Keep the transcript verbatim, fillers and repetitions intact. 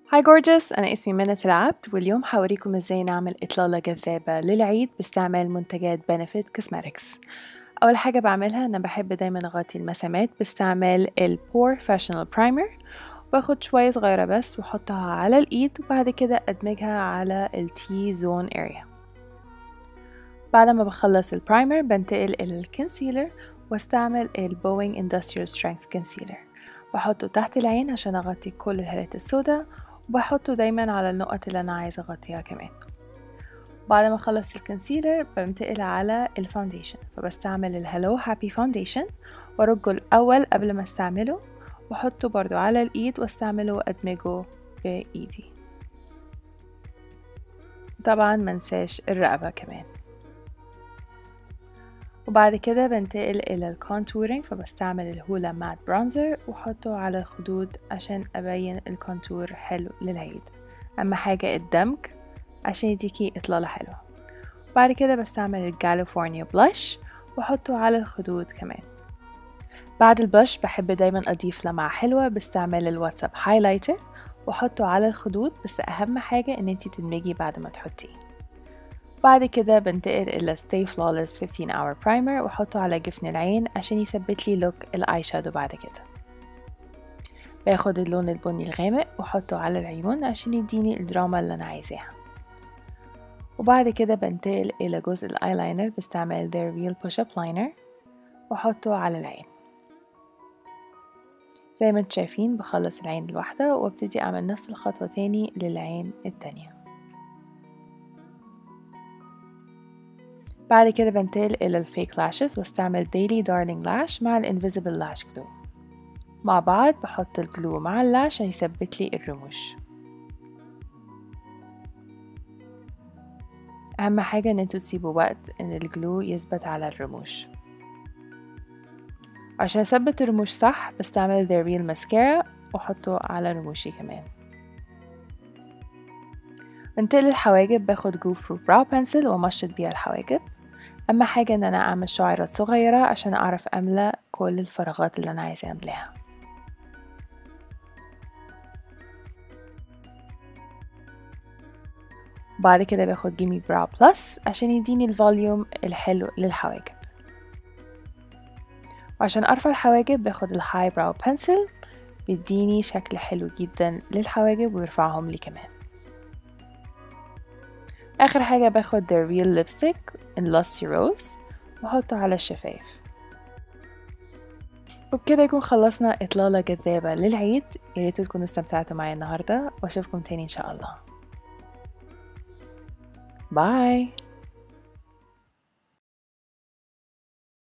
هاي جورجس، أنا اسمي منى العبد، واليوم حوريكم ازاي نعمل إطلالة جذابة للعيد باستعمال منتجات بنفيت كوزماتكس. أول حاجة بعملها أنا بحب دايما أغطي المسامات باستعمال ال Professional Primer، باخد شوية صغيرة بس وأحطها على الإيد وبعد كده أدمجها على ال T-Zone Area. بعد ما بخلص البرايمر بنتقل إلى الكونسيلر واستعمل ال Bowing Industrial Strength Concealer، بحطه تحت العين عشان أغطي كل الهالات السوداء، وبحطه دايما على النقط اللي أنا عايزة أغطيها كمان. بعد ما أخلص الكونسيلر بنتقل على الفاونديشن، فبستعمل الهالو هابي فاونديشن وأرجه الأول قبل ما استعمله، وأحطه برضو على الإيد واستعمله وأدمجه بإيدي. طبعا منساش الرقبة كمان. وبعد كده بنتقل إلى الكونتورينج، فبستعمل الهولا مات برونزر وحطه على الخدود عشان أبين الكونتور حلو للعيد. أهم حاجة الدمج عشان يديكي إطلالة حلوة. بعد كده بستعمل الكاليفورنيا بلاش وحطه على الخدود كمان. بعد البلاش بحب دايما أضيف لمعة حلوة باستعمال الواتساب هايلايتر وحطه على الخدود، بس أهم حاجة إن انتي تدمجي بعد ما تحطيه. بعد كده بنتقل إلى Stay Flawless fifteen hour Primer وحطه على جفن العين عشان يثبت لي لوك الآي شادو. بعد كده باخد اللون البني الغامق وحطه على العيون عشان يديني الدراما اللي أنا عايزاها. وبعد كده بنتقل إلى جزء الآيلاينر باستعمال The Real Push Up Liner وحطه على العين. زي ما انتم شايفين بخلص العين الواحدة وابتدي أعمل نفس الخطوة تاني للعين التانية. بعد كده بنتقل إلى الفيك لاشز واستعمل ديلي دارلينج لاش مع الانفيزبل لاش جلو. مع بعض بحط الجلو مع اللاش عشان يثبت لي الرموش. أهم حاجة إن انتوا تسيبوا وقت إن الجلو يثبت على الرموش. عشان أثبت الرموش صح بستعمل The Real Mascara وأحطه على رموشي كمان. بنتقل الحواجب باخد جو فرو براو بنسل ومشط بيها الحواجب. أهم حاجة إن أنا أعمل شعيرات صغيرة عشان أعرف أملأ كل الفراغات اللي أنا عايزة أملاها. بعد كده باخد جيمي براو بلس عشان يديني الفوليوم الحلو للحواجب. وعشان أرفع الحواجب باخد الهاي براو بنسل، بيديني شكل حلو جدا للحواجب ويرفعهم لي كمان. آخر حاجة باخد The Real Lipstick in Lusty Rose وأحطه على الشفايف. وبكده يكون خلصنا إطلالة جذابة للعيد. ياريتوا تكونوا استمتعتوا معايا النهاردة وأشوفكم تاني إن شاء الله. باي.